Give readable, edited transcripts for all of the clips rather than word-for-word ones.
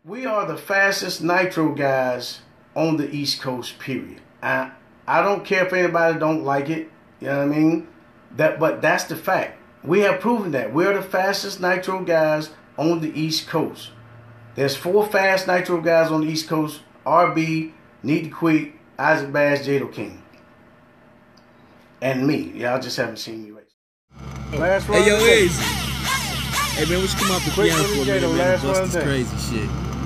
We are the fastest nitro guys on the East Coast, period. I don't care if anybody don't like it, you know what I mean? But that's the fact. We have proven that. We're the fastest nitro guys on the East Coast. There's 4 fast nitro guys on the East Coast: RB, Need to Quit, Isaac Bass, Jado King. And me. Y'all just haven't seen me race. Last hey, yo, Easy. Hey, man, what you come off the piano for, man? Bust this crazy shit.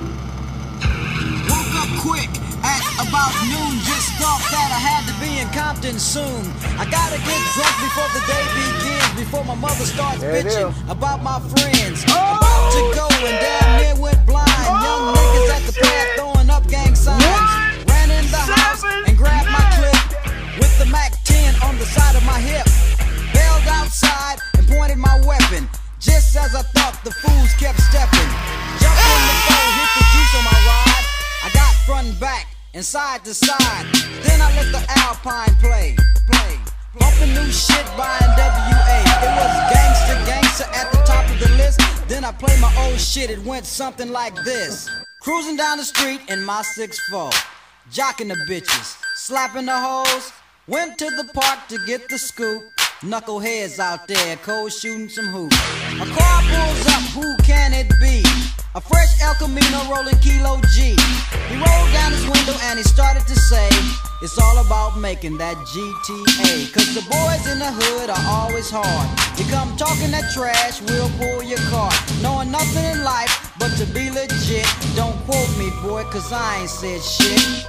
Woke up quick at about noon. Just thought that I had to be in Compton soon. I gotta get drunk before the day begins, before my mother starts bitching about my friends. About to go and damn near went blind. Young niggas at the pad throwing up gang signs. Ran in the house and grabbed my clip with the Mac 10 on the side of my hip. Bailed outside and pointed my weapon. Just as I thought, the fools kept stepping. Jumped in the boat, hit the juice on my ride. I got front and back and side to side. Then I let the Alpine play. Bumping new shit by NWA. It was gangsta at the top of the list. Then I played my old shit, it went something like this. Cruising down the street in my 6'4", jocking the bitches, slapping the hoes. Went to the park to get the scoop. Knuckleheads out there, cold shooting some hoops. A car pulls up, who can it be? A fresh El Camino rolling Kilo G. He rolled down his window and he started to say, it's all about making that GTA. Cause the boys in the hood are always hard. You come talking that trash, we'll pull your car. Knowing nothing in life but to be legit. Don't quote me, boy, cause I ain't said shit.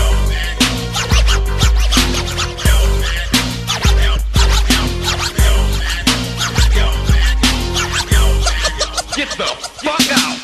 Get the fuck out!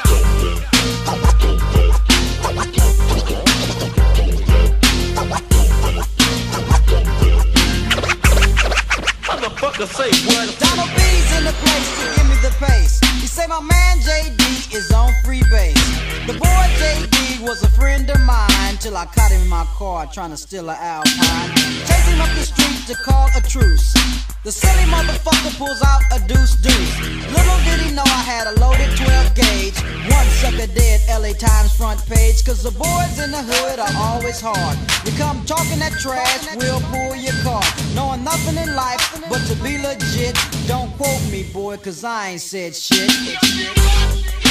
Motherfucker say what? Donald B's in the place to give me the pace. He say my man JD is on free base. The boy JD was a friend of mine till I caught him in my car trying to steal an Alpine. Chase him up the street to call a truce. The silly motherfucker pulls out a deuce. Little did he know I had a loaded 12 gauge. One sucker dead, LA Times front page. Cause the boys in the hood are always hard. You come talking that trash, we'll pull your car. Knowing nothing in life but to be legit. Don't quote me, boy, cause I ain't said shit.